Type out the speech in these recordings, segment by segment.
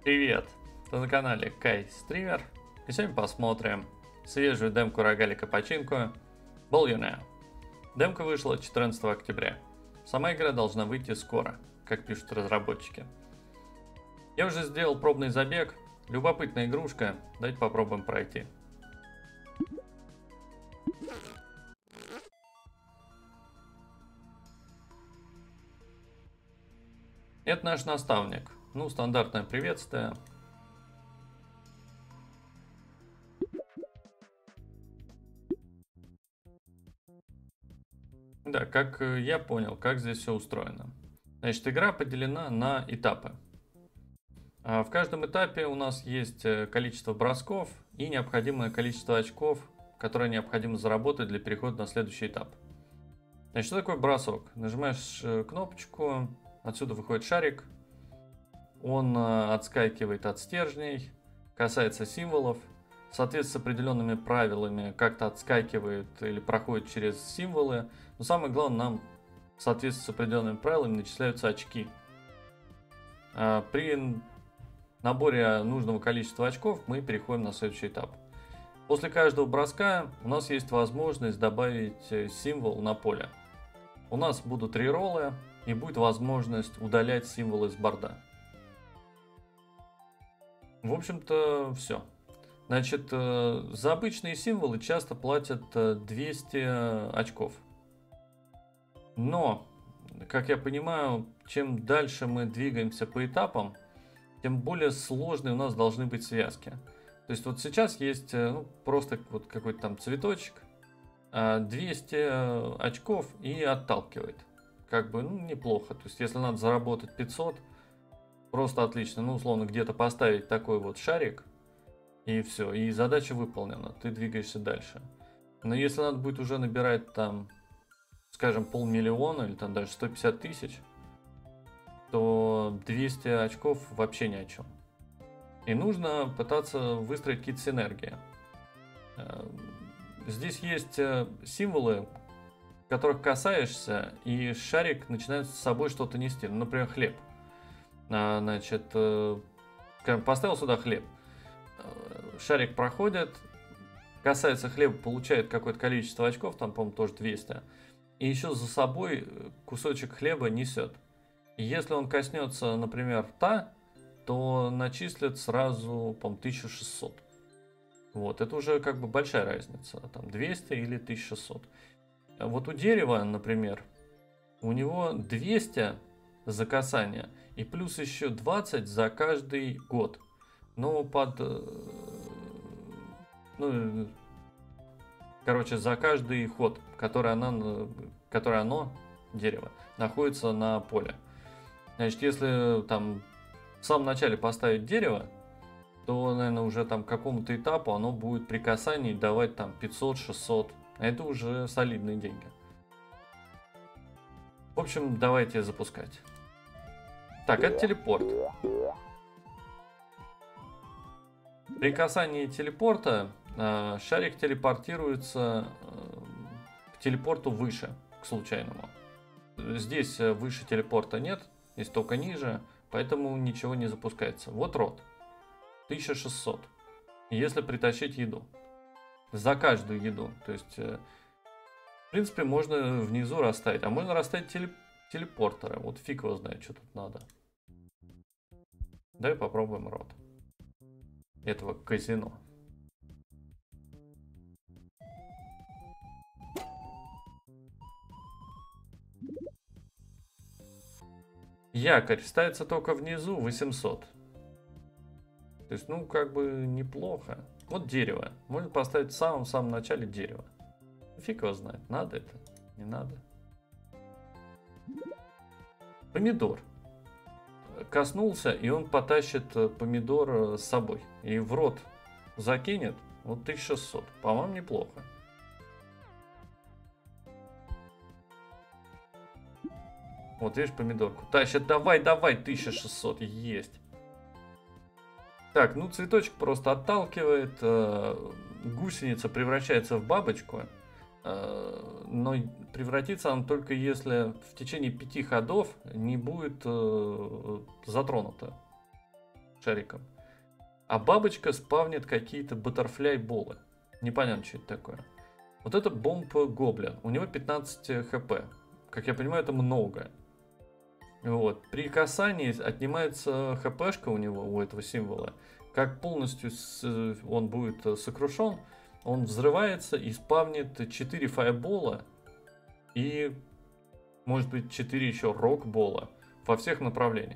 Привет! Ты на канале Кай Стример, и сегодня посмотрим свежую демку рогалика Починку Billionaire. Демка вышла 14 октября. Сама игра должна выйти скоро, как пишут разработчики. Я уже сделал пробный забег, любопытная игрушка, давайте попробуем пройти. Это наш наставник, стандартное приветствие. Да, как я понял, как здесь все устроено. Значит, игра поделена на этапы. В каждом этапе у нас есть количество бросков и необходимое количество очков, которое необходимо заработать для перехода на следующий этап. Значит, что такое бросок? Нажимаешь кнопочку, отсюда выходит шарик, он отскакивает от стержней, касается символов, соответственно, с определенными правилами как-то отскакивает или проходит через символы. Но самое главное, нам в соответствии с определенными правилами начисляются очки. При наборе нужного количества очков мы переходим на следующий этап. После каждого броска у нас есть возможность добавить символ на поле. У нас будут рероллы и будет возможность удалять символы с борда. В общем-то, все. Значит, за обычные символы часто платят 200 очков. Но, как я понимаю, чем дальше мы двигаемся по этапам, тем более сложные у нас должны быть связки. То есть вот сейчас есть просто вот какой-то там цветочек, 200 очков и отталкивает. Как бы, неплохо. То есть если надо заработать 500, просто отлично. Условно, где-то поставить такой вот шарик, и все, и задача выполнена, ты двигаешься дальше. Но если надо будет уже набирать там, скажем, 500 000 или там даже 150 000, то 200 очков вообще ни о чем. И нужно пытаться выстроить какие-то синергии. Здесь есть символы, которых касаешься, и шарик начинает с собой что-то нести. Например, хлеб. Значит, скажем, поставил сюда хлеб. Шарик проходит, касается хлеба, получает какое-то количество очков, там, по-моему, тоже 200. И еще за собой кусочек хлеба несет. И если он коснется, например, рта, то начислят сразу, по-моему, 1600. Вот, это уже как бы большая разница, там 200 или 1600. Вот у дерева, например, у него 200 за касание и плюс еще 20 за каждый год. Но за каждый ход, который оно, дерево, находится на поле. Значит, если там в самом начале поставить дерево, то, наверное, уже там к какому-то этапу оно будет при касании давать там 500-600. А это уже солидные деньги. В общем, давайте запускать. Так, это телепорт. При касании телепорта шарик телепортируется к телепорту выше, к случайному. Здесь выше телепорта нет, здесь только ниже, поэтому ничего не запускается. Вот рот. 1600. Если притащить еду. За каждую еду. То есть, в принципе, можно внизу расставить. А можно расставить телепортеры. Вот фиг его знает, что тут надо. Давай попробуем рот этого казино. Якорь ставится только внизу, 800. То есть, как бы неплохо. Вот дерево. Можно поставить в самом начале дерево. Фиг его знает, надо это, не надо. Помидор. Коснулся, и он потащит помидор с собой. И в рот закинет. Вот 1600. По-моему, неплохо. Вот видишь помидорку. Тащит, давай, 1600. Есть. Так, цветочек просто отталкивает. Гусеница превращается в бабочку. Но превратится он только если в течение 5 ходов не будет затронуто. шариком. А бабочка спавнит какие-то баттерфляй-болы. Непонятно, что это такое. Вот это бомб-гоблин. У него 15 хп. Как я понимаю, это много. Вот. При касании отнимается хпшка у него, у этого символа. Как полностью он будет сокрушен, он взрывается и спавнит 4 фаербола и, может быть, 4 еще рок-бола во всех направлениях.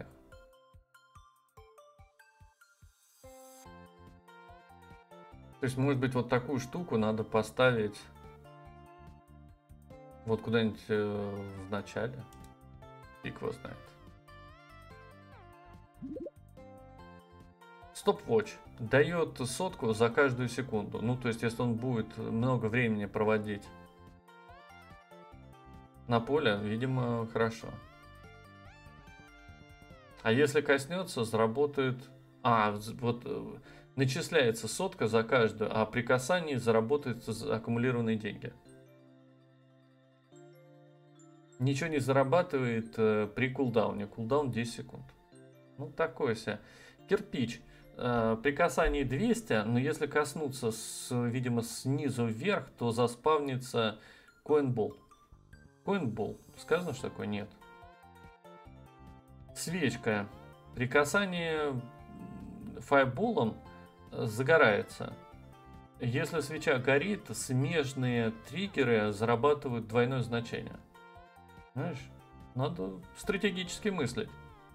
То есть, может быть, вот такую штуку надо поставить вот куда-нибудь в начале. Фиг его знает. Стоп-вотч дает 100 за каждую секунду. Ну, то есть, если он будет много времени проводить на поле, видимо, хорошо. А если коснется, заработает... вот начисляется 100 за каждую, а при касании заработают аккумулированные деньги. Ничего не зарабатывает при кулдауне. Кулдаун 10 секунд. Ну, такое себе. Кирпич. При касании 200, но если коснуться, видимо, снизу вверх, то заспавнится коинбол. Коинбол. Сказано, что такое? Нет. Свечка. При касании фаерболом загорается. Если свеча горит, смежные триггеры зарабатывают двойное значение. Знаешь, надо стратегически мыслить.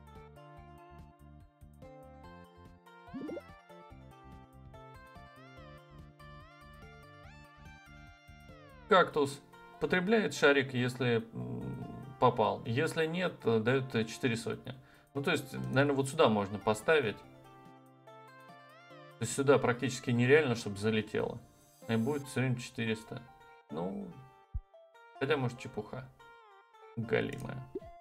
Кактус. Потребляет шарик, если попал. Если нет, дает 4 сотни. Ну, то есть, наверное, вот сюда можно поставить. То есть, сюда практически нереально, чтобы залетело. И будет все время 400. Ну, хотя, может, чепуха. Галимая.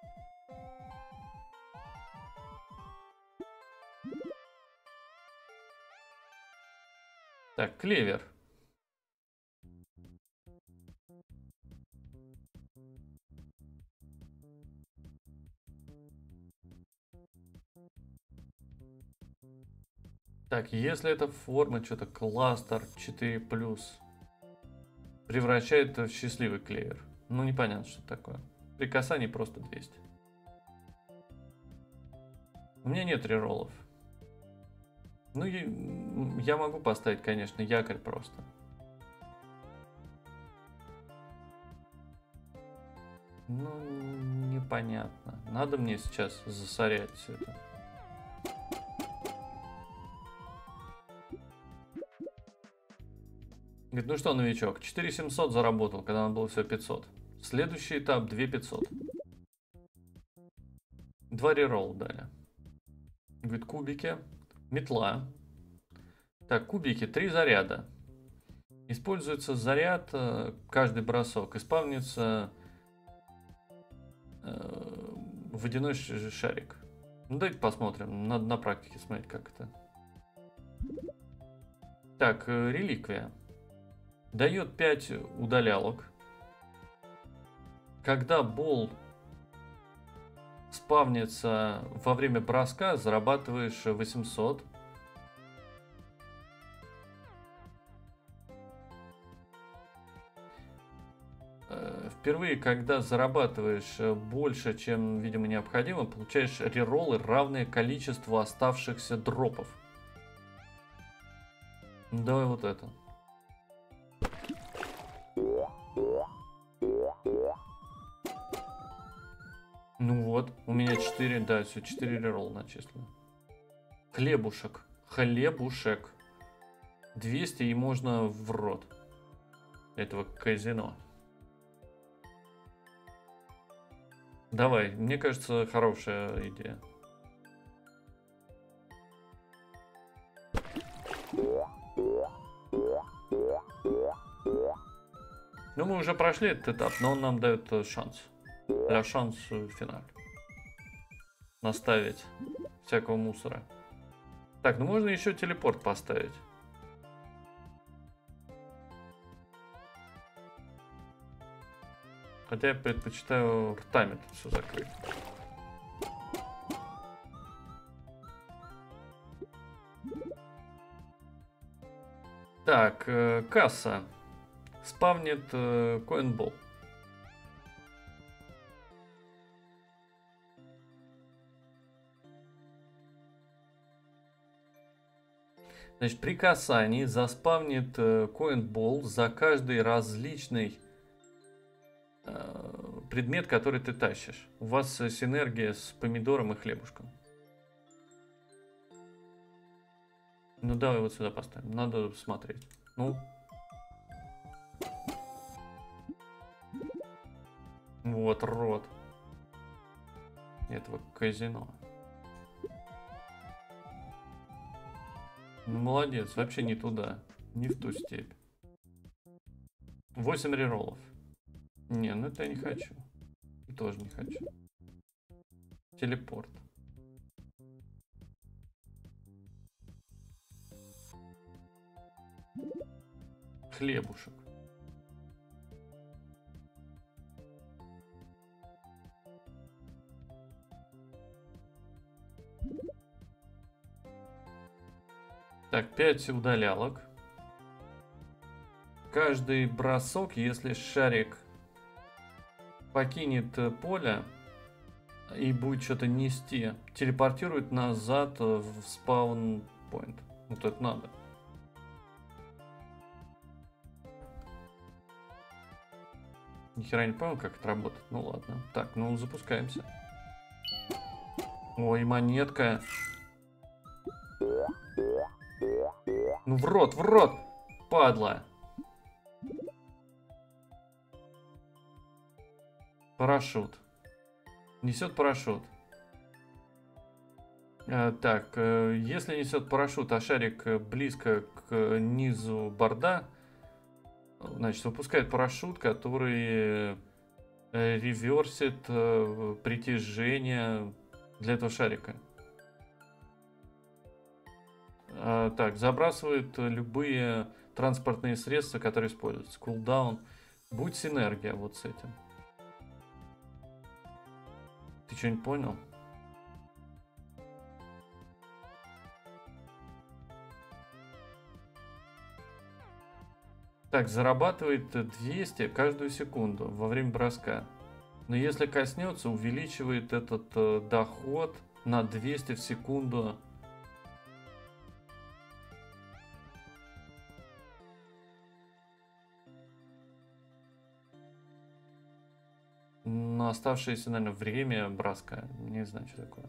Так, клевер. Так, если эта форма что-то кластер 4+, превращает в счастливый клевер. Ну, непонятно, что это такое. При касании просто 200. У меня нет рероллов. Ну, я могу поставить, конечно, якорь просто. Ну, непонятно. Надо мне сейчас засорять все это. Говорит, ну что, новичок, 4700 заработал, когда надо было всего 500. Следующий этап 2500. 2 реролл дали. Говорит, кубики, метла. Так, кубики, 3 заряда. Используется заряд, каждый бросок. Исполнится водяной шарик. Ну, давайте посмотрим. Надо на практике смотреть, как это. Так, реликвия. Дает 5 удалялок. Когда бол спавнится во время броска, зарабатываешь 800. Впервые, когда зарабатываешь больше, чем, видимо, необходимо, получаешь рероллы, равные количеству оставшихся дропов. Давай вот это. Ну вот, у меня 4, да, все, 4 реролла начислено. Хлебушек. Хлебушек. 200 и можно в рот этого казино. Давай, мне кажется, хорошая идея. Ну, мы уже прошли этот этап, но он нам дает шанс. Для шанс в финале. Наставить всякого мусора. Так, ну можно еще телепорт поставить. Хотя я предпочитаю ртами тут все закрыть. Так, касса. Спавнит коинбол. Значит, при касании заспавнит коинбол за каждый различный предмет, который ты тащишь. У вас синергия с помидором и хлебушком. Ну давай вот сюда поставим. Надо смотреть. Ну. Вот рот этого казино. Ну, молодец, вообще не туда. Не в ту степь. 8 рероллов. Не, ну это я не хочу. И тоже не хочу. Телепорт. Хлебушек. Так, 5 удалялок. Каждый бросок, если шарик покинет поле и будет что-то нести, телепортирует назад в спаун-поинт. Вот это надо. Нихера не понял, как это работает. Ну ладно. Так, ну запускаемся. Ой, монетка. Ну в рот, падла. Парашют. Несет парашют. Так, если несет парашют, а шарик близко к низу борда, значит, выпускает парашют, который реверсит притяжение для этого шарика. Так, забрасывает любые транспортные средства, которые используются. Кулдаун. Будь синергия вот с этим. Ты что-нибудь понял? Так, зарабатывает 200 каждую секунду во время броска. Но если коснется, увеличивает этот доход на 200 в секунду. На оставшееся, наверное, время броска. Не знаю, что такое.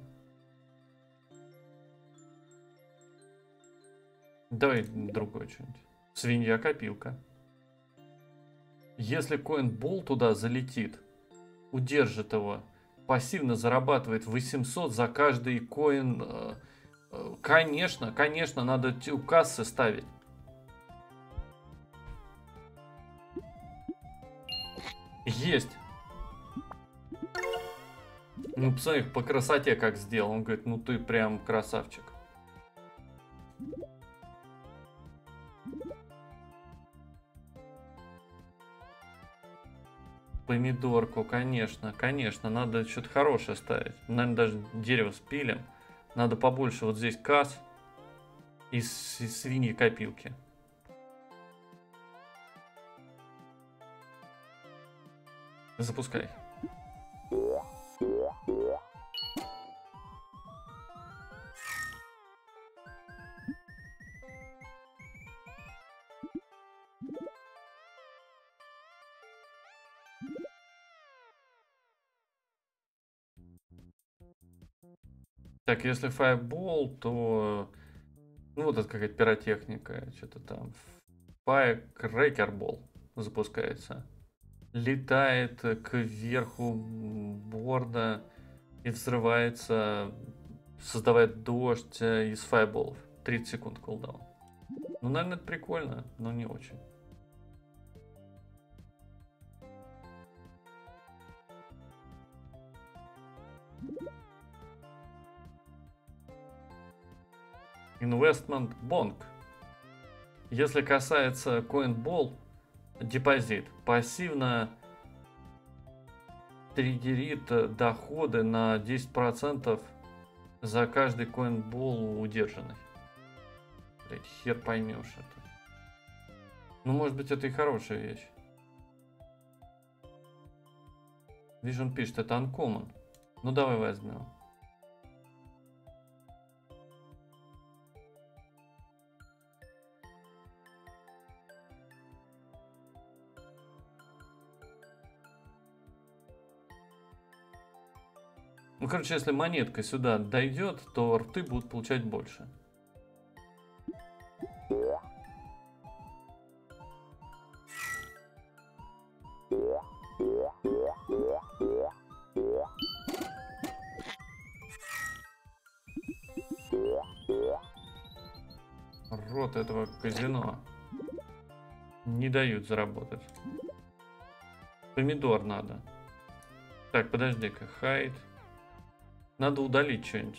Давай другое что-нибудь. Свинья-копилка. Если коинбол туда залетит, удержит его, пассивно зарабатывает 800 за каждый коин. Конечно, надо у кассы ставить. Есть. Ну, посмотри, по красоте как сделал. Он говорит, ну ты прям красавчик. Помидорку, конечно, надо что-то хорошее ставить. Наверное, даже дерево спилим. Надо побольше вот здесь касс из свиньи копилки. Запускай. Так, если фаербол, то... Ну, вот это какая-то пиротехника, что-то там. Фаеркрекербол запускается. Летает кверху борда и взрывается, создавая дождь из фаерболов. 30 секунд кулдаун. Ну, наверное, это прикольно, но не очень. Investment Bonk. Если касается CoinBall, депозит пассивно триггерит доходы на 10% за каждый CoinBall удержанный. Блять, хер поймешь это. Ну, может быть, это и хорошая вещь. Видишь, он пишет, это uncommon. Ну, давай возьмем. Ну, короче, если монетка сюда дойдет, то рты будут получать больше. Рот этого казино. Не дают заработать. Помидор надо. Так, подожди-ка, хайд. Надо удалить что-нибудь.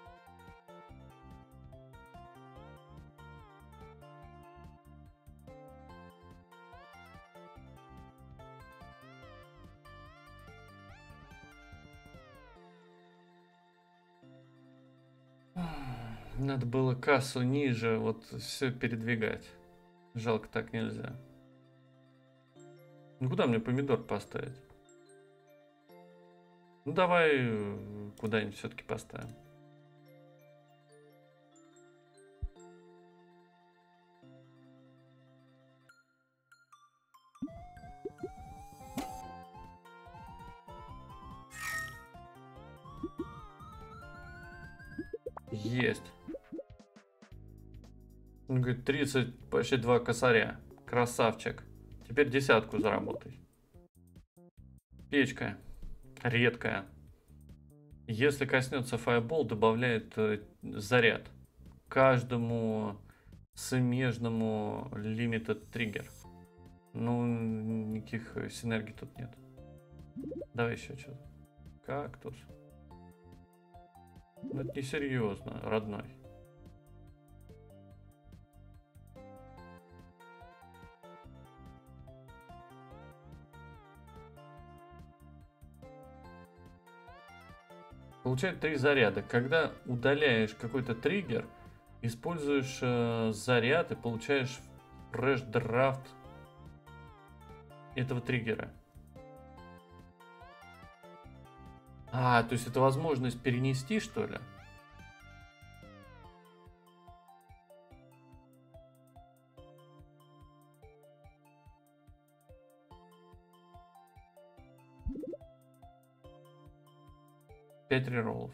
Надо было кассу ниже, вот все передвигать. Жалко, так нельзя. Ну куда мне помидор поставить? Ну давай куда-нибудь все-таки поставим. Есть. Он говорит, 30, почти 2 косаря. Красавчик. Теперь десятку заработай. Печка. Редкая. Если коснется фаербол, добавляет заряд. Каждому смежному limited триггер. Ну, никаких синергий тут нет. Давай еще что-то. Кактус. Ну, это несерьезно, родной. Получает 3 заряда. Когда удаляешь какой-то триггер, используешь заряд и получаешь фреш-драфт этого триггера. А, то есть это возможность перенести, что ли? Пять рероллов.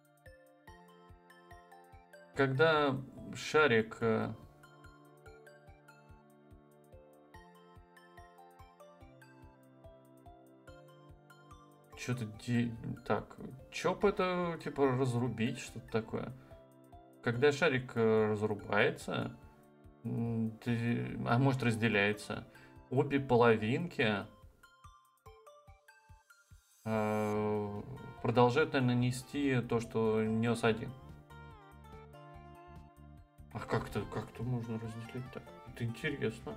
Когда шарик что-то так, чоп это типа разрубить, что-то такое. Когда шарик разрубается, а может разделяется, обе половинки продолжают, наверное, нести то, что нес один. А как-то можно разделить так? Это интересно.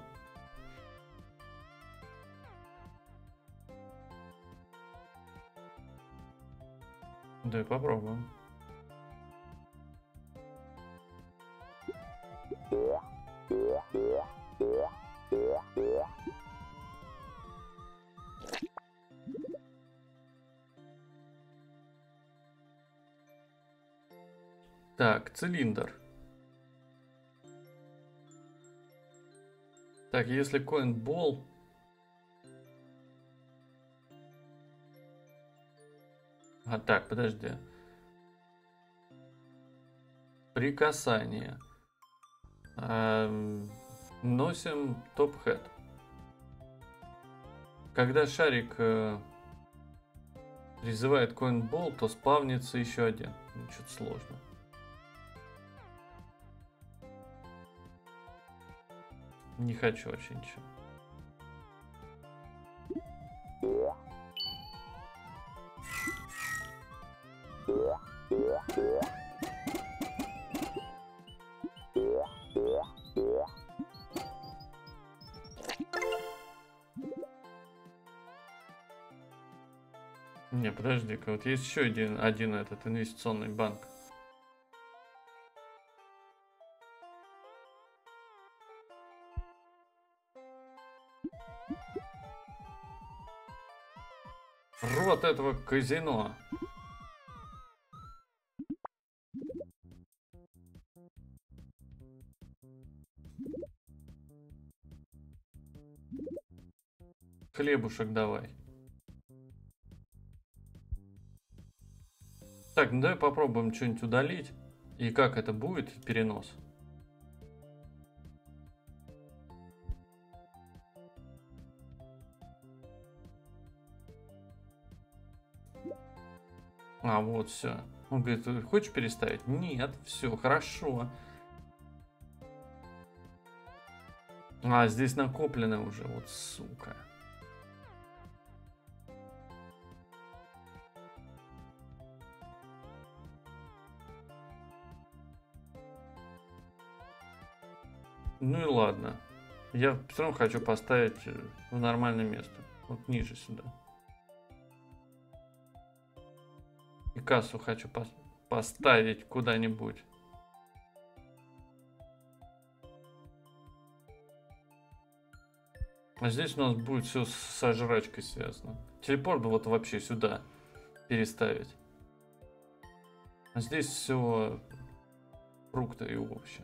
Давай попробуем. Так, цилиндр. Так, если коин-бол... А, так, подожди. При касании. Носим топ-хэт. Когда шарик призывает коин-бол, то спавнится еще один. Ну, что-то сложно. Не хочу вообще ничего. Не, подожди-ка, вот есть еще один этот инвестиционный банк. Рот этого казино. Хлебушек давай. Так, ну давай попробуем что-нибудь удалить. И как это будет, перенос? А, вот, все. Он говорит, хочешь переставить? Нет, все, хорошо. А, здесь накоплено уже, вот сука. Ну и ладно. Я все равно хочу поставить в нормальное место. Вот ниже сюда. И кассу хочу поставить куда-нибудь. А здесь у нас будет все со жрачкой связано. Телепорт бы вот вообще сюда переставить. А здесь все фрукты и овощи.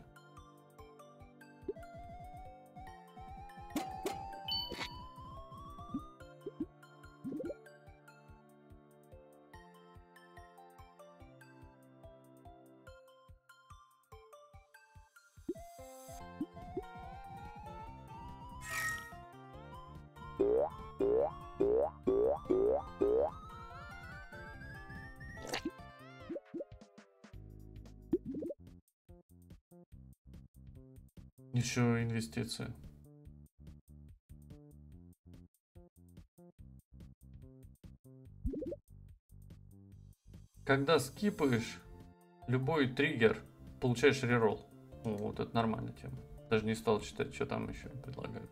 Еще инвестиции. Когда скипаешь любой триггер, получаешь реролл. О, вот это нормальная тема. Даже не стал читать, что там еще предлагают.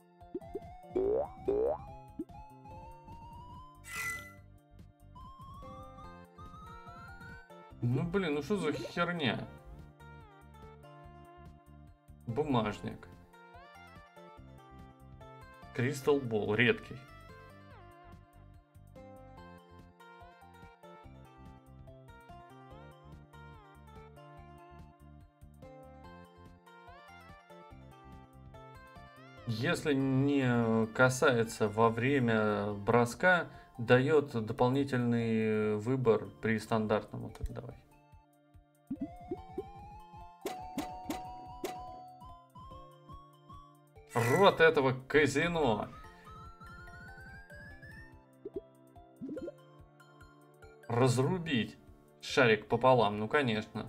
Ну блин, ну что за херня? Бумажник. Кристалл Болл, редкий. Если не касается во время броска, дает дополнительный выбор при стандартном. Вот это давай. Рот этого казино. Разрубить шарик пополам, ну конечно.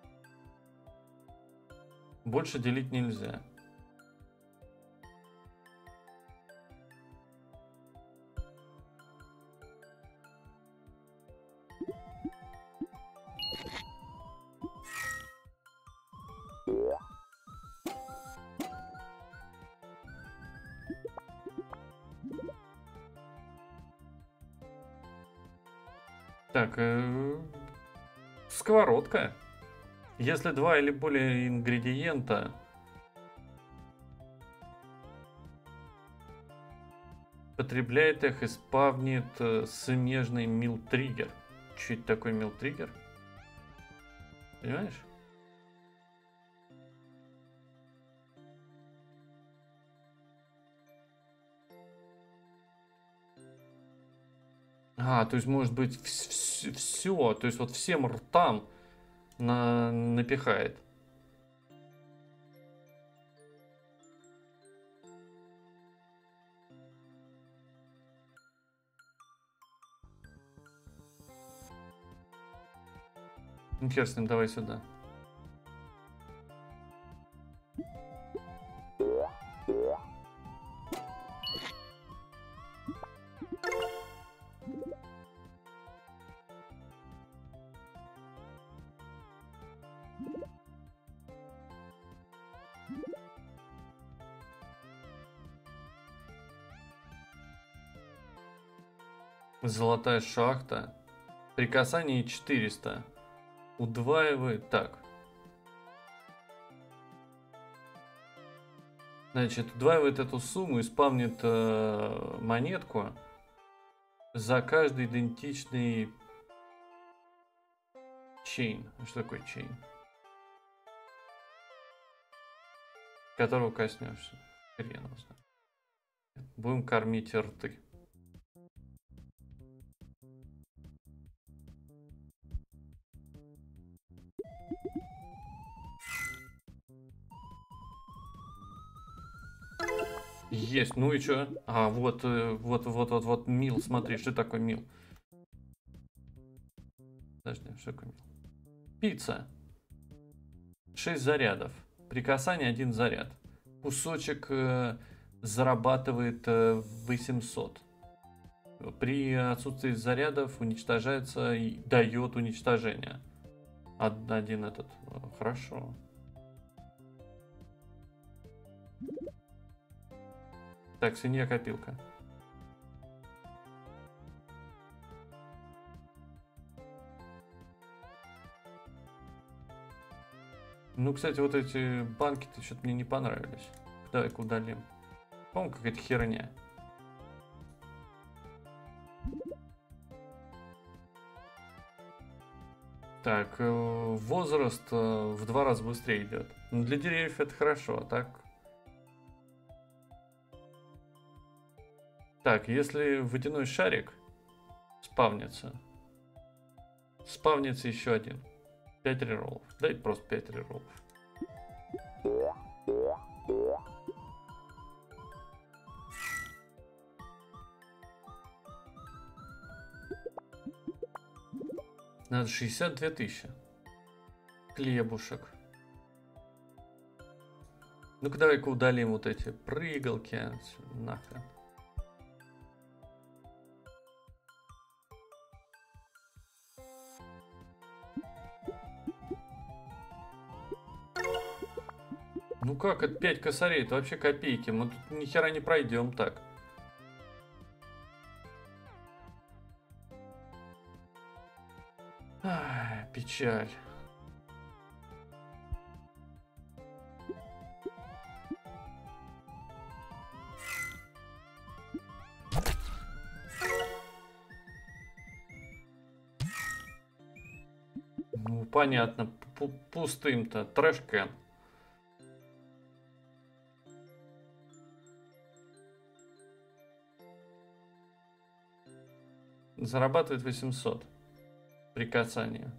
Больше делить нельзя. Так, сковородка. Если 2 или более ингредиента потребляет их и спавнит смежный мил-триггер. Чуть такой мил-триггер. Понимаешь? А, то есть может быть все, то есть вот всем ртам напихает. Ну, хер с ним, давай сюда. Золотая шахта. При касании 400. Удваивает. Так. Значит, удваивает эту сумму и спавнит монетку. за каждый идентичный чейн. Что такое чейн? Которого коснешься. Хрен его знает. Будем кормить рты. Есть, ну и чё? А, вот мил, смотри, что такое мил? Подожди, что такое мил? Пицца. 6 зарядов. При касании 1 заряд. Кусочек зарабатывает 800. При отсутствии зарядов уничтожается и дает уничтожение. Один этот. Хорошо. Так, свинья копилка. Ну, кстати, вот эти банки-то что-то мне не понравились. Давай-ка удалим. По-моему, какая-то херня. Так, возраст в 2 раза быстрее идет. Ну, для деревьев это хорошо, а так... Так, если водяной шарик спавнится еще один. 5 рероллов. Дай просто 5 рероллов. Надо 62 тысячи. Хлебушек. Ну-ка давай-ка удалим вот эти прыгалки. Нахрен. Ну как, это 5 косарей, это вообще копейки. Мы тут ни хера не пройдем так. Ах, печаль. Ну, понятно. Пустым-то. Трэш-кен. Зарабатывает 800 при касании.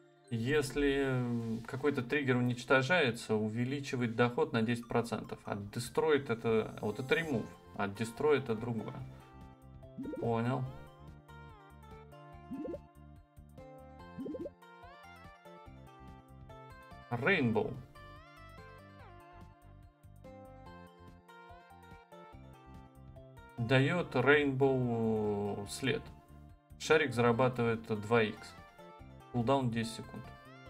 Если какой-то триггер уничтожается, увеличивает доход на 10%. А Destroy это... Вот это remove. А Destroy это другое. Понял. Rainbow. Дает Rainbow след. Шарик зарабатывает 2х. Кулдаун 10 секунд.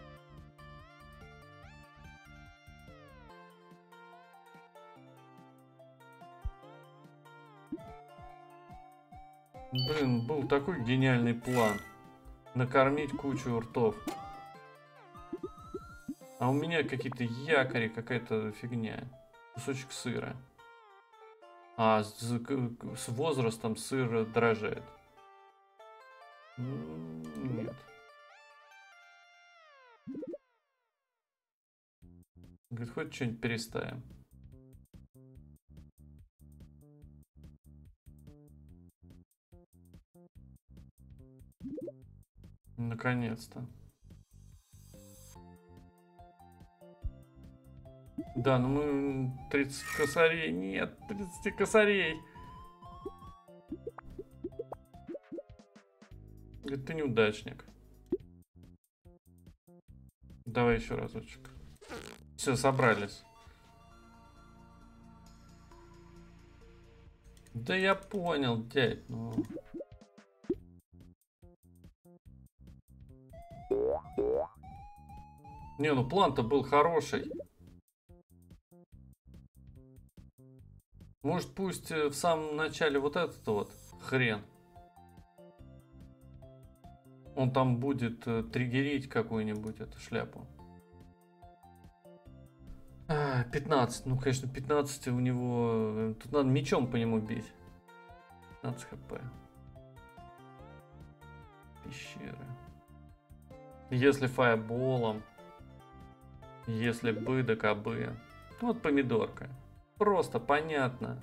Блин, был такой гениальный план. Накормить кучу ртов. А у меня какие-то якори, какая-то фигня. Кусочек сыра. А с возрастом сыр дорожает. Нет. Говорит, хоть что-нибудь переставим. Наконец-то. Да, ну мы 30 косарей. Нет, 30 косарей. Говорит, ты неудачник. Давай еще разочек. Все, собрались. Да я понял, дядь, ну... Не, ну план-то был хороший. Может, пусть в самом начале вот этот вот хрен. Он там будет триггерить какую-нибудь эту шляпу. 15. Ну, конечно, 15 у него... Тут надо мечом по нему бить. 15 хп. Пещеры. Если фаерболом, если бы да кабы. Вот помидорка. Просто понятно.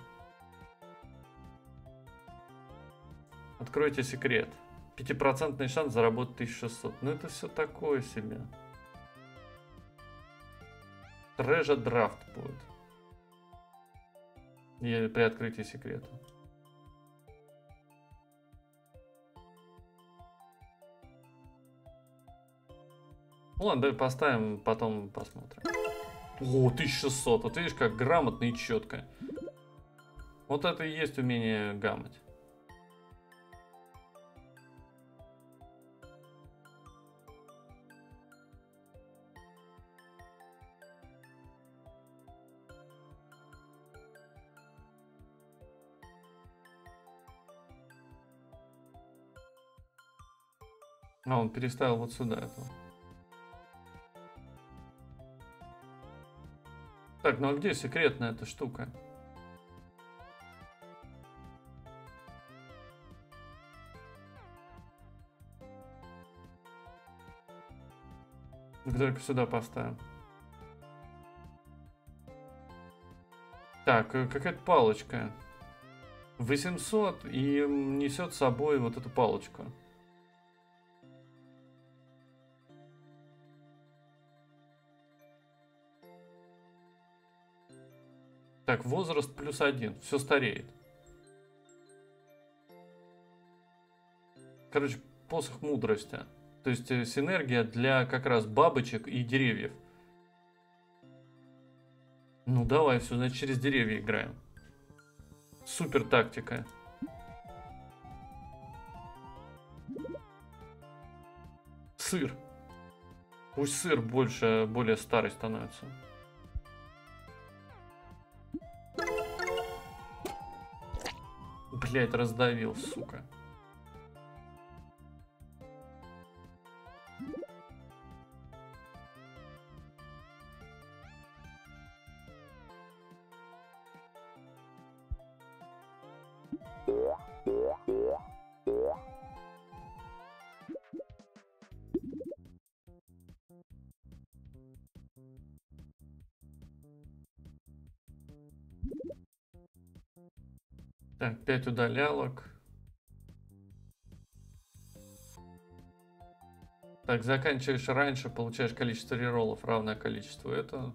Откройте секрет. 5% шанс заработать 1600. Ну это все такое себе. Treasure драфт будет. И при открытии секрета. Ну ладно, давай поставим, потом посмотрим. О, 1600. Вот видишь, как грамотно и четко. Вот это и есть умение гамать. А, он переставил вот сюда это. Так, ну а где секретная эта штука? Только сюда поставим. Так, какая-то палочка. 800 и несет с собой вот эту палочку. Так, возраст +1. Все стареет. Короче, посох мудрости. То есть синергия для как раз бабочек и деревьев. Ну давай, все, значит через деревья играем. Супер тактика. Сыр. Пусть сыр более старый становится. Блять, раздавил, сука. Так, 5 удалялок. Так, заканчиваешь раньше, получаешь количество рероллов, равное количеству. Это...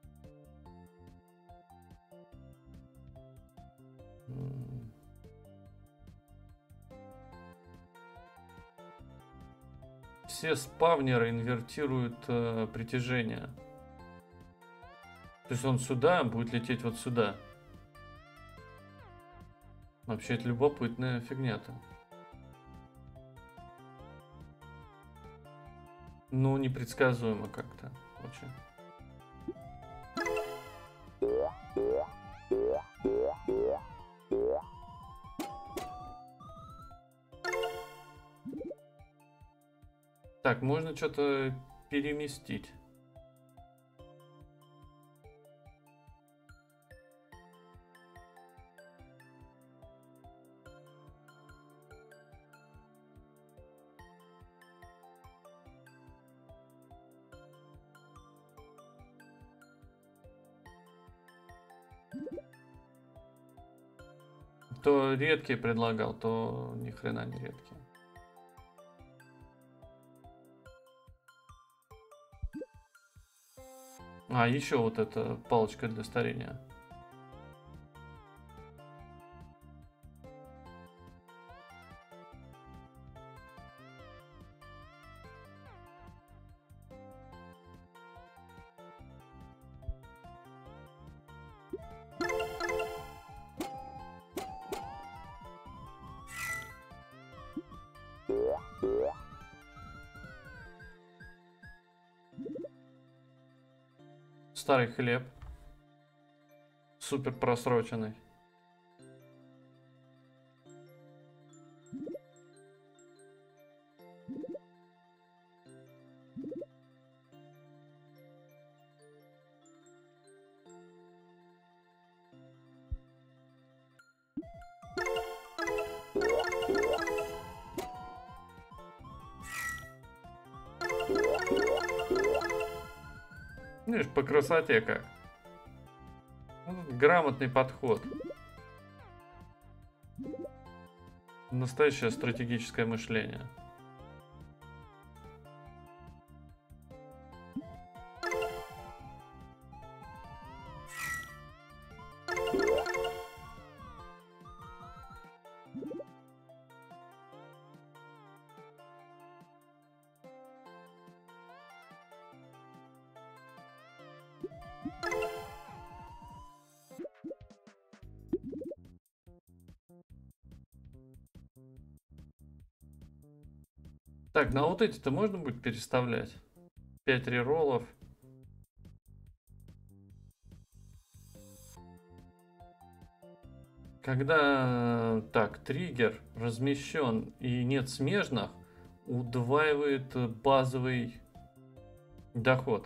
Все спавнеры инвертируют притяжение. То есть он сюда будет лететь вот сюда. Вообще это любопытная фигня-то. Ну, непредсказуемо как-то. Очень. Так, можно что-то переместить. То редкие предлагал, то ни хрена не редкие. А, еще вот эта палочка для старения. Старый хлеб. Супер просроченный. Видишь, по красоте как. Грамотный подход. Настоящее стратегическое мышление. Так, ну а вот эти-то можно будет переставлять? 5 рероллов. Когда так, триггер размещен и нет смежных, удваивает базовый доход.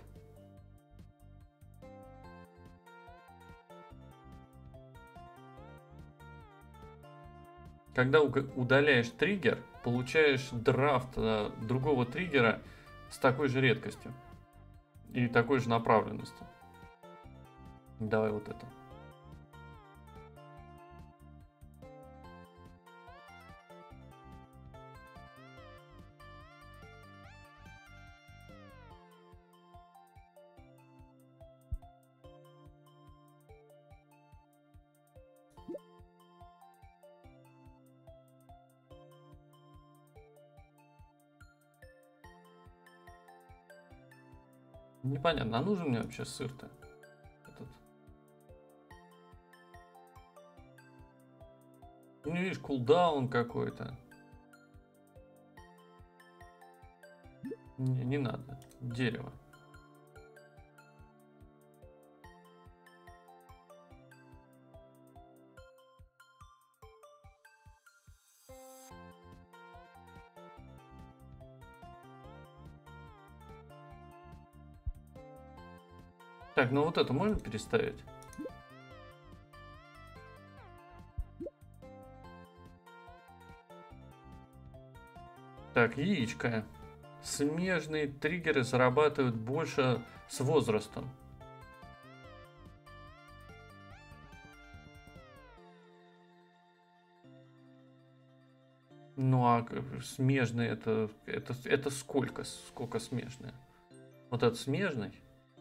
Когда удаляешь триггер, получаешь драфт другого триггера с такой же редкостью и такой же направленностью. Давай вот это. Непонятно, а нужен мне вообще сыр-то? Этот. Ну, видишь, кулдаун какой-то. Не надо. Дерево. Так, ну вот это можно переставить? Так, яичко. Смежные триггеры зарабатывают больше с возрастом. Ну а смежные это сколько? Сколько смежные? Вот этот смежный?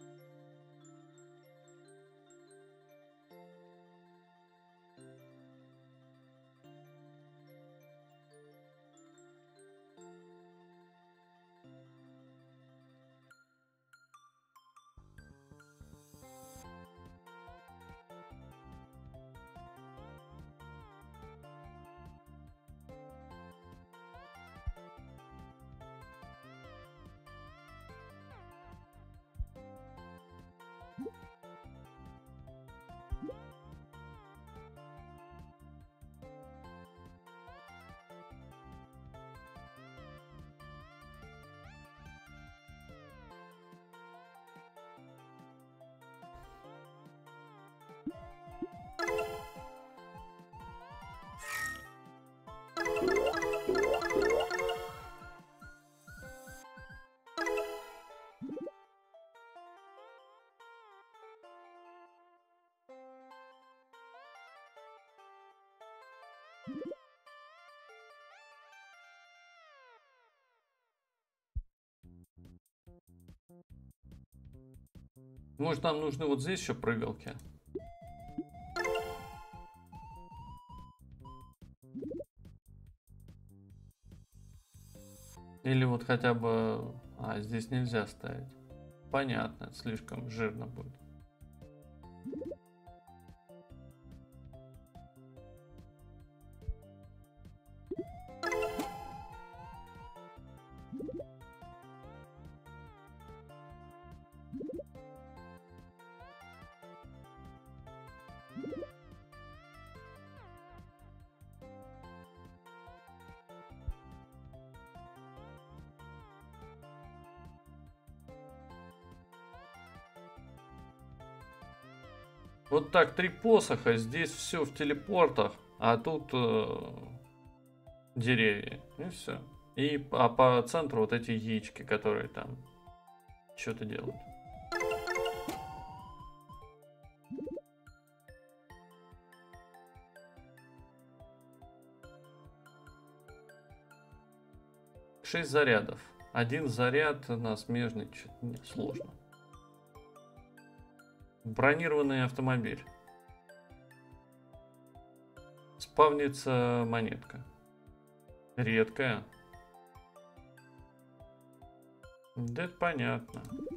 Может, нам нужны вот здесь еще прыгалки? Или вот хотя бы... А, здесь нельзя ставить. Понятно, это слишком жирно будет. Вот так, 3 посоха, здесь все в телепортах, а тут деревья, и все. И по центру вот эти яички, которые там что-то делают. 6 зарядов. Один заряд на смежный, что-то сложно. Бронированный автомобиль. Спавнится монетка. Редкая. Да это понятно.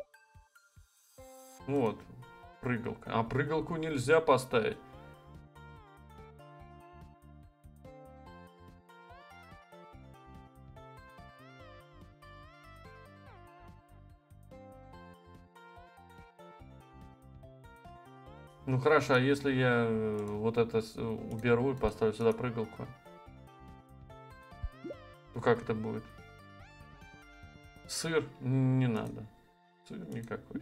Вот, прыгалка. А прыгалку нельзя поставить. Ну хорошо, а если я вот это уберу и поставлю сюда прыгалку? То как это будет? Сыр не надо. Сыр никакой.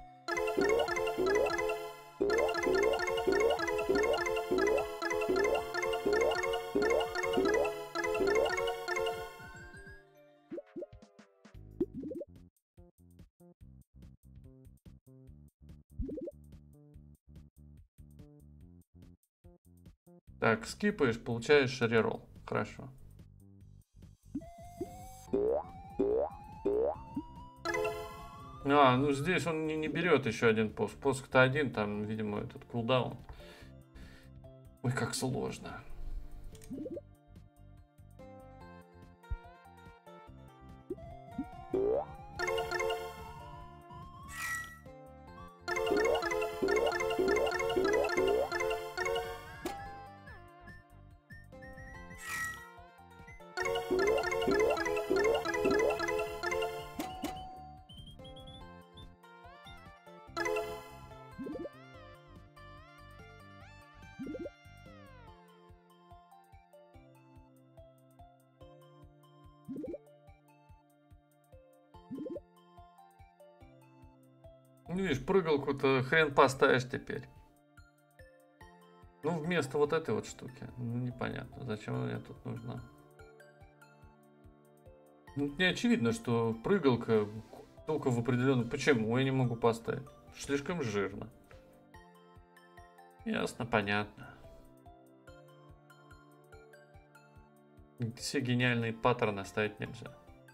Так, скипаешь, получаешь реролл. Хорошо. А, ну здесь он не берет еще один посох. Посох-то один, там, видимо, этот кулдаун. Ой, как сложно. Ну, видишь, прыгалку-то хрен поставишь теперь. Ну, вместо вот этой вот штуки. Ну, непонятно, зачем она мне тут нужна. Ну, не очевидно, что прыгалка только в определенном... Почему я не могу поставить? Слишком жирно. Ясно, понятно. Все гениальные паттерны ставить нельзя.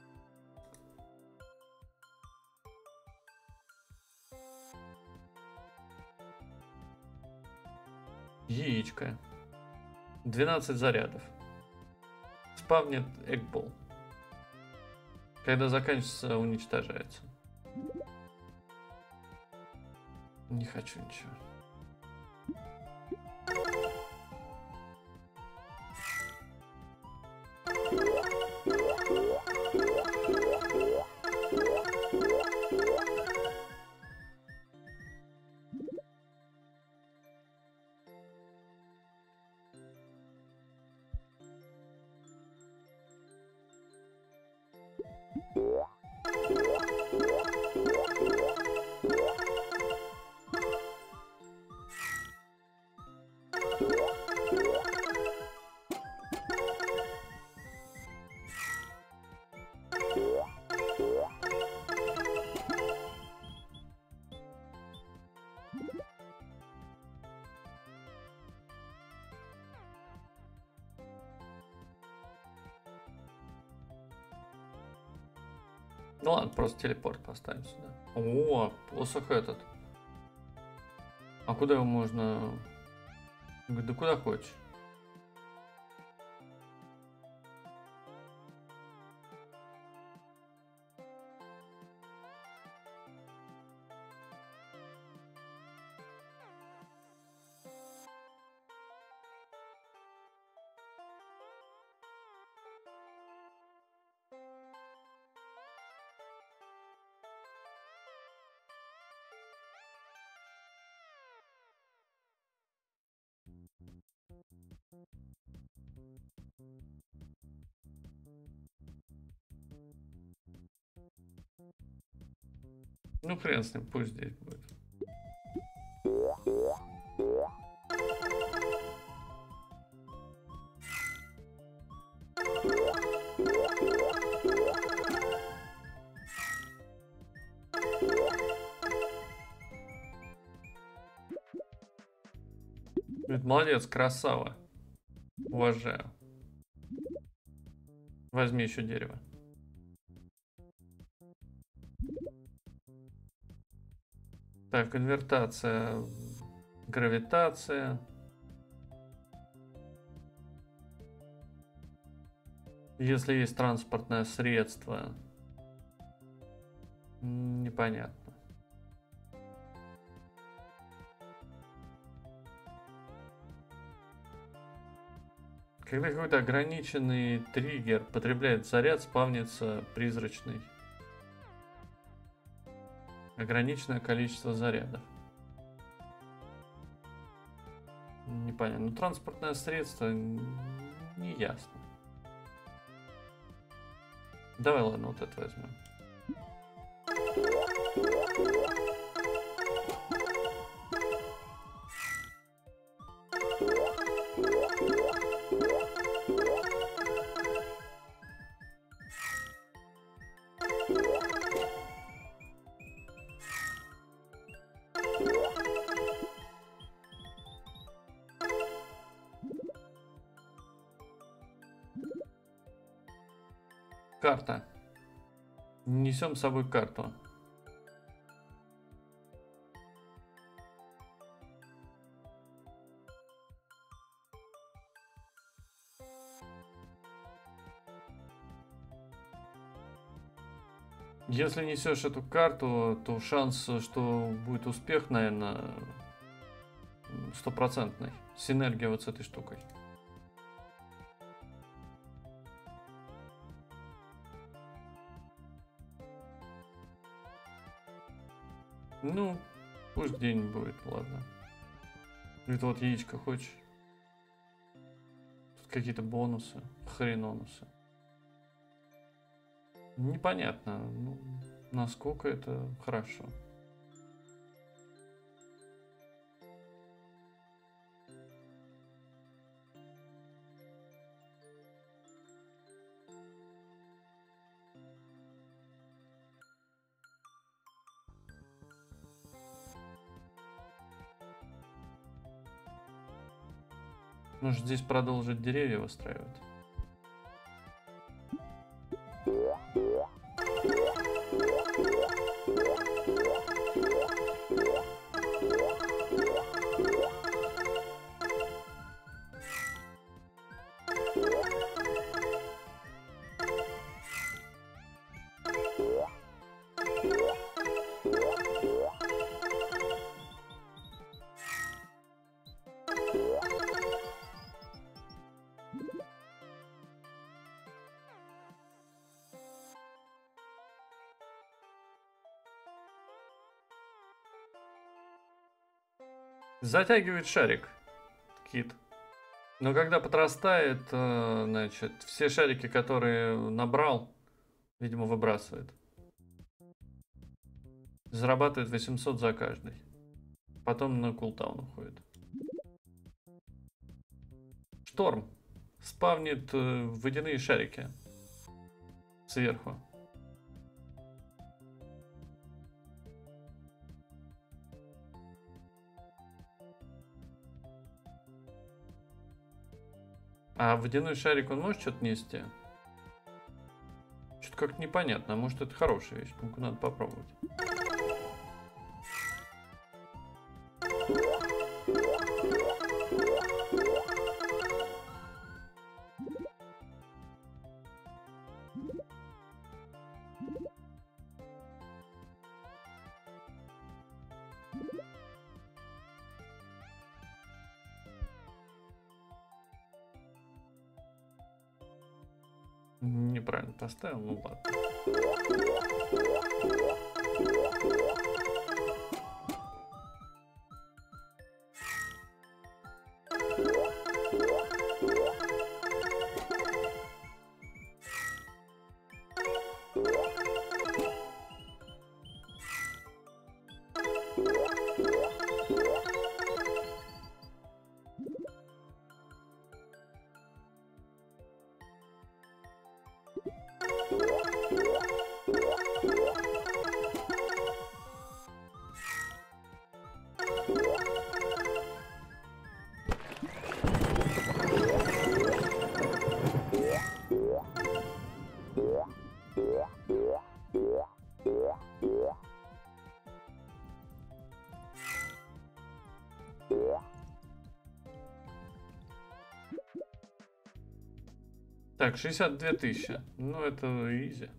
Яичко. 12 зарядов. Спавнит эгбол. Когда заканчивается, уничтожается. Не хочу ничего. Ну ладно, просто телепорт поставим сюда. О, посох этот. А куда его можно... Да куда хочешь. Ну хрен с ним, пусть здесь будет. Молодец, красава. Уважаю. Возьми еще дерево. Так, инвертация, гравитация. Если есть транспортное средство. Непонятно. Когда какой-то ограниченный триггер потребляет заряд, спавнится призрачный. Ограниченное количество зарядов. Непонятно. Ну, транспортное средство не ясно. Давай, ладно, вот это возьмем. Карта. Несем с собой карту. Если несешь эту карту, то шанс, что будет успех, наверное, стопроцентный. Синергия вот с этой штукой. Ну, пусть где-нибудь будет, ладно. Это вот яичко хочешь? Тут какие-то бонусы, хренонусы. Непонятно, ну, насколько это хорошо. Нужно здесь продолжить деревья выстраивать. Затягивает шарик, Кит. Но когда подрастает, значит, все шарики, которые набрал, видимо, выбрасывает. Зарабатывает 800 за каждый. Потом на кулдаун уходит. Шторм. Спавнит водяные шарики. Сверху. А водяной шарик, он может что-то нести? Что-то как-то непонятно. А может, это хорошая вещь. Ну-ка, надо попробовать. Неправильно поставил, ну ладно. Так, 62 тысячи. Ну, это изи.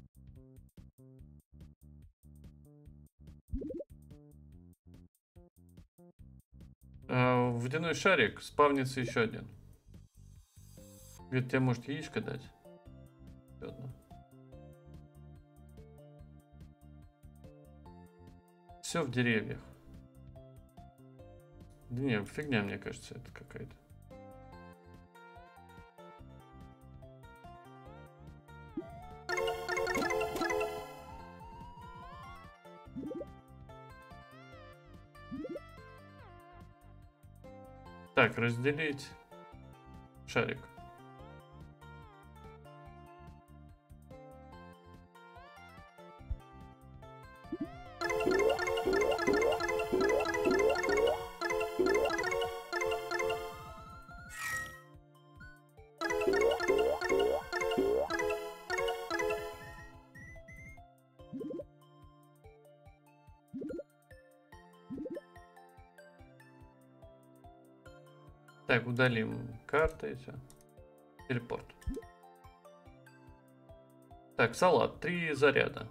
Водяной шарик, спавнится еще один. Ведь тебе может яичко дать. Еще одно. Все в деревьях. Да не, фигня, мне кажется, это какая-то. Так, разделить шарик. Так, удалим карты эти. Телепорт. Так, салат. 3 заряда.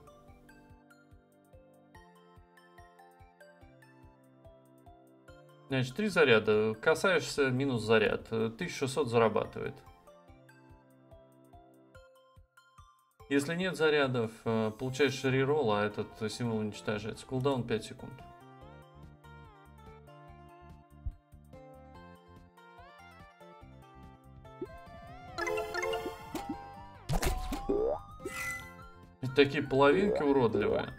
Значит, 3 заряда. Касаешься, минус заряд. 1600 зарабатывает. Если нет зарядов, получаешь реролл, а этот символ уничтожается. Кулдаун 5 секунд. И такие половинки уродливые.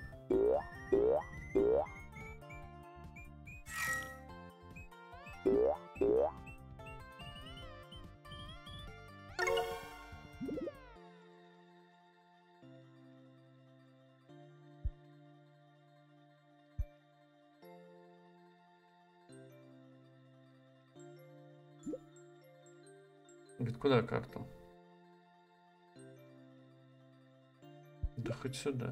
Говорит, куда карту? Да хоть сюда.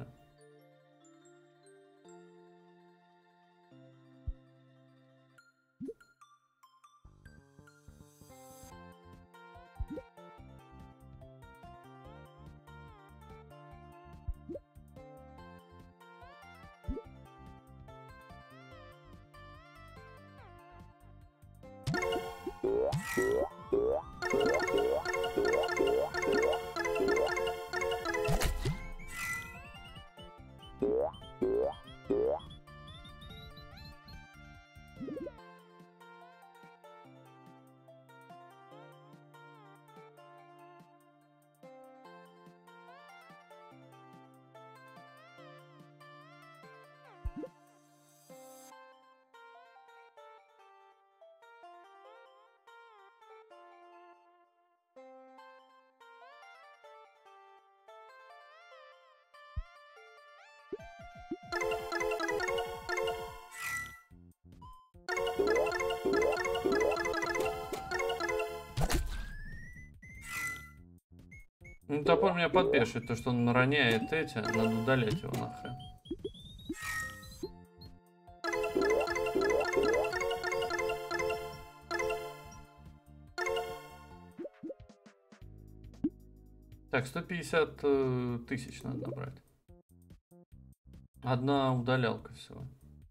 Ну, топор меня подбешивает, то что он роняет эти, надо удалять его нахрен. Так, 150 тысяч надо набрать. Одна удалялка всего.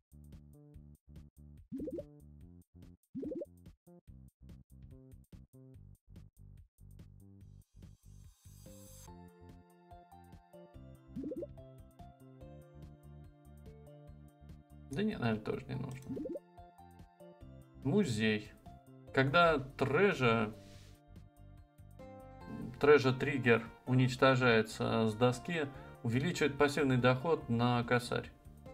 Да нет, наверное, тоже не нужно. Музей. Когда трежа триггер уничтожается с доски, увеличивает пассивный доход на косарь.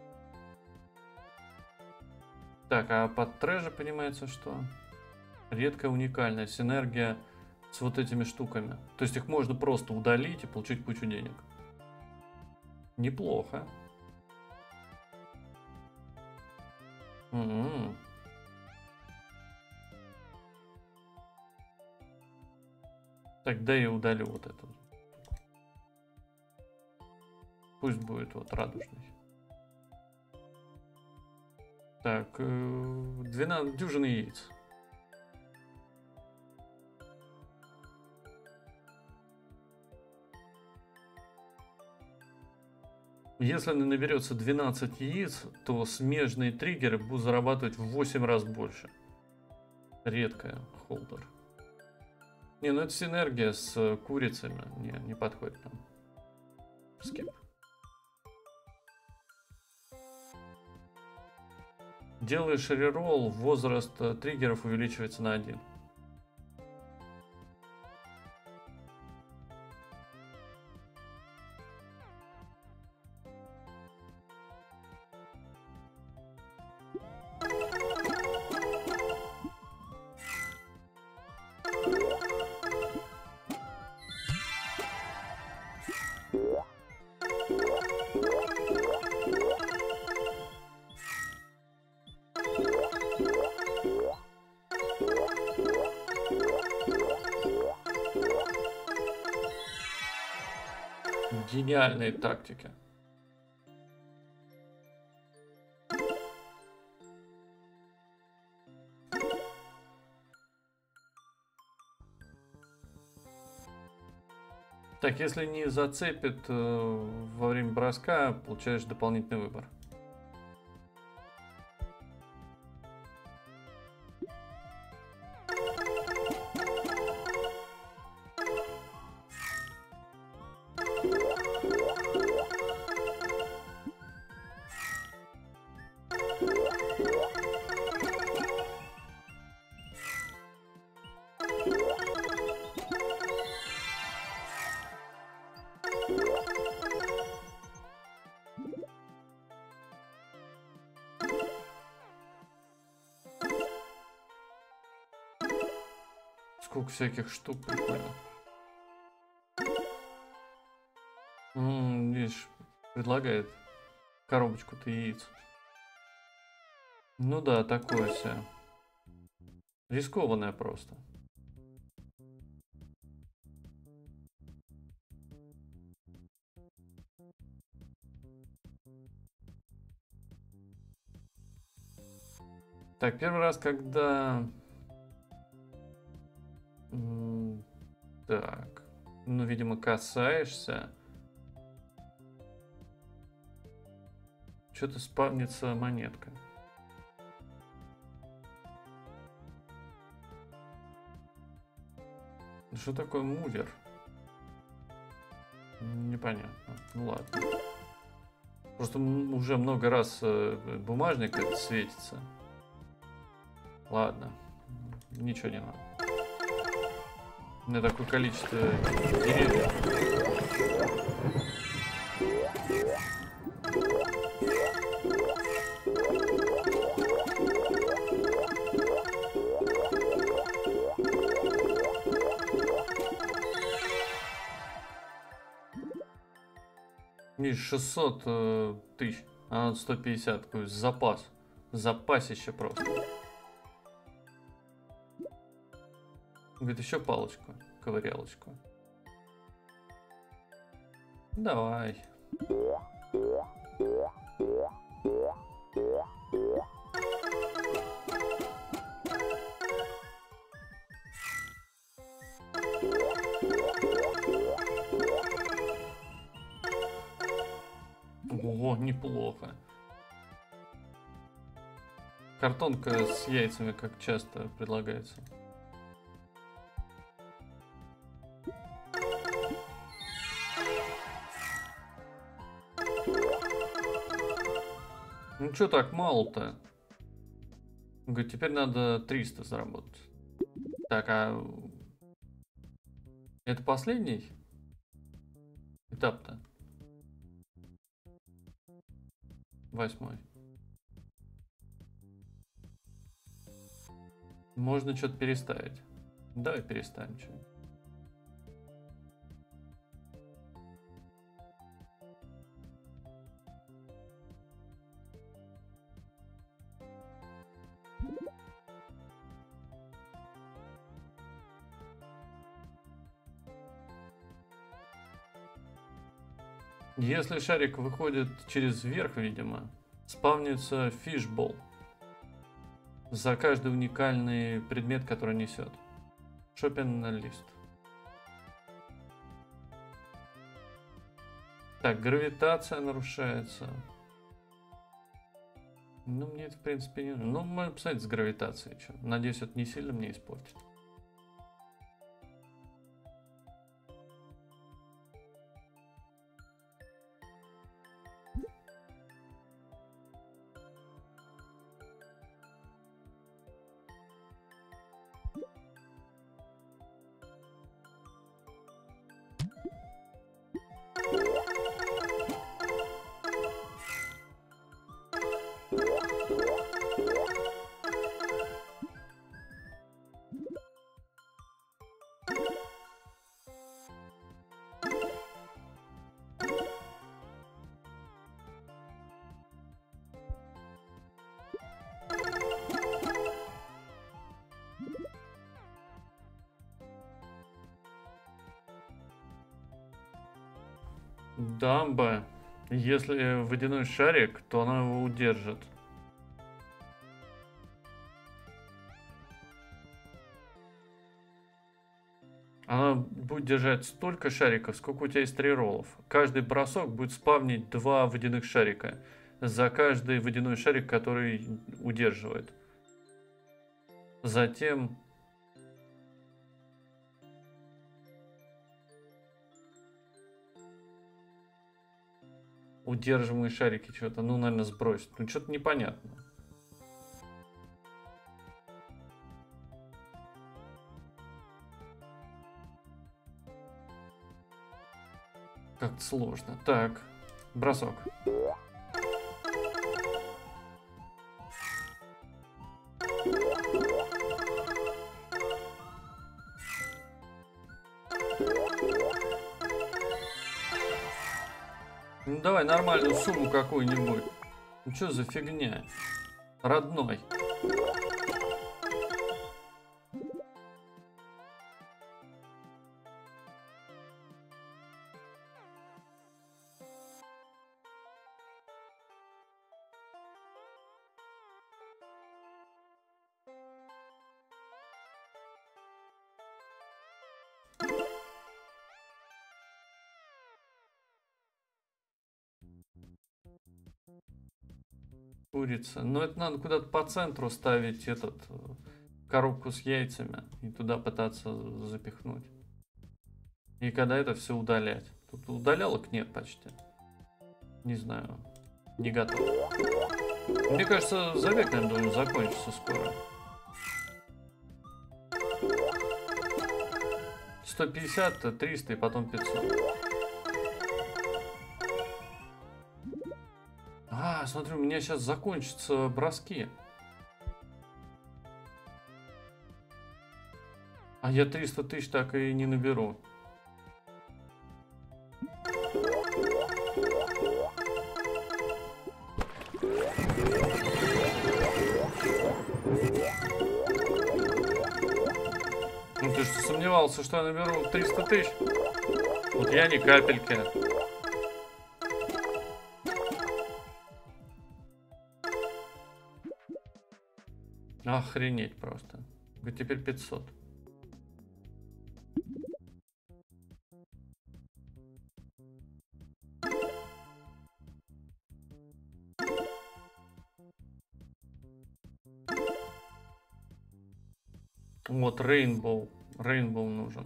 Так, а под трежа понимается, что редкая уникальная синергия с вот этими штуками. То есть их можно просто удалить и получить кучу денег. Неплохо. Так, да, я удалю вот эту. Пусть будет вот радужный. Так, 12 дюжины яиц. Если наберется 12 яиц, то смежные триггеры будут зарабатывать в 8 раз больше. Редкая холдер. Не, ну это синергия с курицами. Не подходит нам. Скип. Делаешь реролл, возраст триггеров увеличивается на 1. Гениальные тактики. Так, если не зацепит во время броска, получаешь дополнительный выбор. Сколько всяких штук, прикольно. Видишь, предлагает коробочку-то яиц. Ну да, такое все. Рискованное просто. Так, первый раз, когда... Так, ну, видимо, касаешься. Что-то спавнится монетка. Что такое мувер? Непонятно. Ну ладно. Просто уже много раз бумажник этот светится. Ладно. Ничего не надо. У меня такое количество деревьев. Миш, 600 тысяч, а надо 150, такой запас. Запасище просто. Говорит, еще палочку, ковырялочку. Давай. Ого, неплохо. Картонка с яйцами, как часто предлагается. Ну что так мало-то? Говорит, теперь надо 300 заработать. Так, а это последний этап-то? 8. Можно что-то переставить. Давай переставим что-нибудь. Если шарик выходит через верх, видимо, спавнится фишбол за каждый уникальный предмет, который несет. Шопинг лист. Так, гравитация нарушается. Ну, мне это, в принципе, не нужно. Ну, можно посмотреть с гравитацией. Что. Надеюсь, это не сильно мне испортит. Дамба. Если водяной шарик, то она его удержит. Она будет держать столько шариков, сколько у тебя есть рероллов. Каждый бросок будет спавнить 2 водяных шарика. За каждый водяной шарик, который удерживает. Затем... Удерживаемые шарики что-то, ну, наверное, сбросить. Ну, что-то непонятно. Как-то сложно. Так, бросок. Ну давай нормальную сумму какую-нибудь. Ну что за фигня? Родной. Курица. Но это надо куда-то по центру ставить этот коробку с яйцами и туда пытаться запихнуть. И когда это все удалять. Тут удалялок нет почти. Не знаю. Не готов. Мне кажется, забег, наверное, должен закончиться скоро. 150, 300 и потом 500. А, смотри, у меня сейчас закончатся броски. А я 300 тысяч так и не наберу. Ну ты что, сомневался, что я наберу 300 тысяч? Вот я ни капельки. Охренеть просто. Теперь 500. Вот Рейнбоу. Рейнбоу нужен.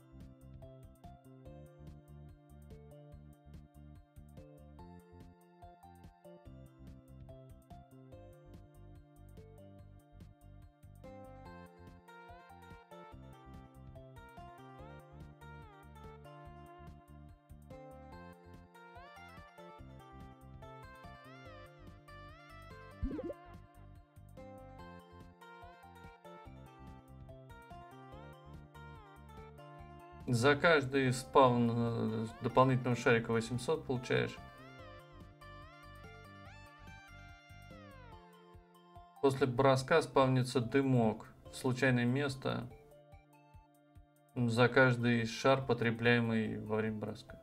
За каждый спаун дополнительного шарика 800 получаешь. После броска спавнится дымок в случайное место за каждый шар, потребляемый во время броска.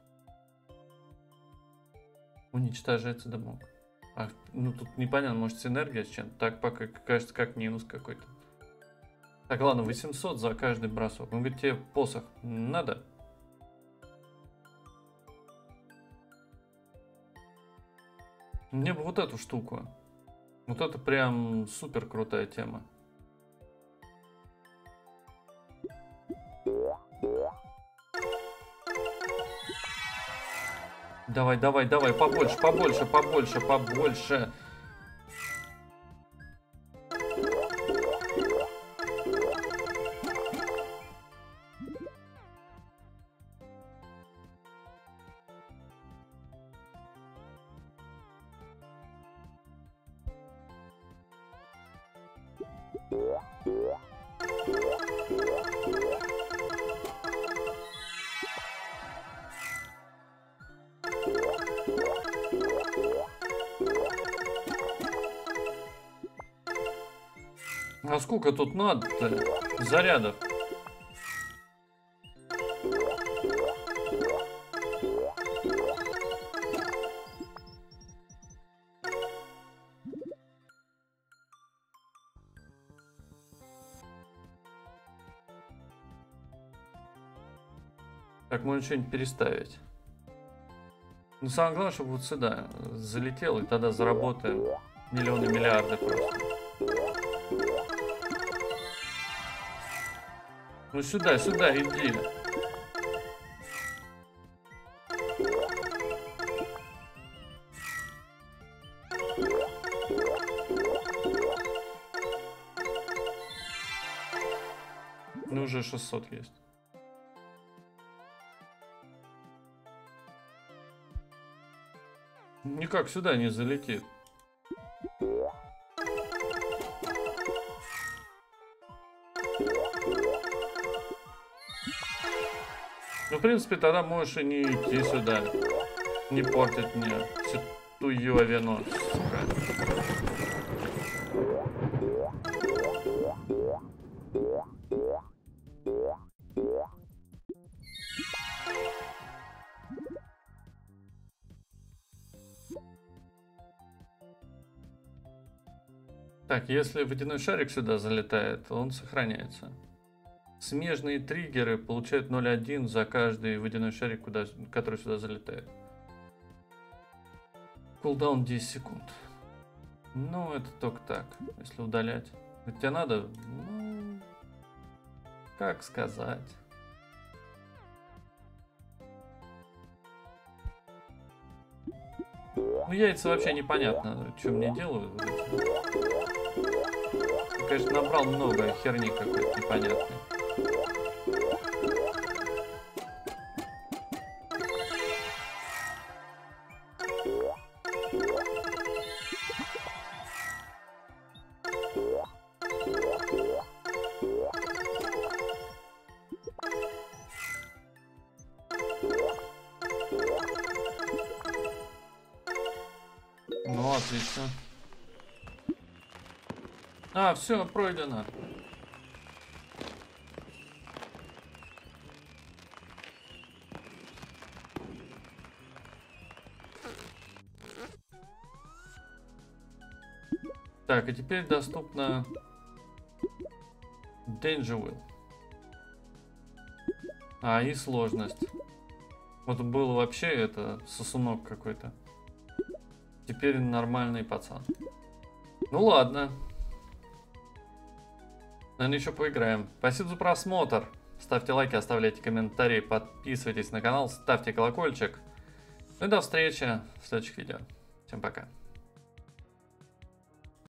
Уничтожается дымок. А, ну тут непонятно, может синергия с чем-то. Так пока кажется как минус какой-то. Так, ладно, 800 за каждый бросок. Он говорит, тебе посох надо? Мне бы вот эту штуку. Вот это прям супер крутая тема. Давай, давай, давай, побольше, побольше, побольше, побольше. А сколько тут надо-то зарядов? Так, можно что-нибудь переставить. Но самое главное, чтобы вот сюда залетел, и тогда заработаем миллионы, миллиарды просто. Ну сюда, сюда, иди. Ну уже 600 есть. Никак сюда не залетит. Ну, в принципе, тогда можешь и не идти сюда. Не портить мне всю ту ювину, сука. Так, если водяной шарик сюда залетает, он сохраняется. Смежные триггеры получают 0,1 за каждый водяной шарик, который сюда залетает. Кулдаун 10 секунд. Ну, это только так, если удалять. Ведь тебе надо, ну, как сказать. Ну, яйца вообще непонятно, что мне делают. Я, конечно, набрал много херни какой-то непонятной. Ну, отлично. А, все, пройдено. Так, и теперь доступна Danger Wheel. А, и сложность. Вот был вообще это сосунок какой-то. Теперь нормальный пацан. Ну ладно. Наверное, еще поиграем. Спасибо за просмотр. Ставьте лайки, оставляйте комментарии, подписывайтесь на канал, ставьте колокольчик. Ну и до встречи в следующих видео. Всем пока.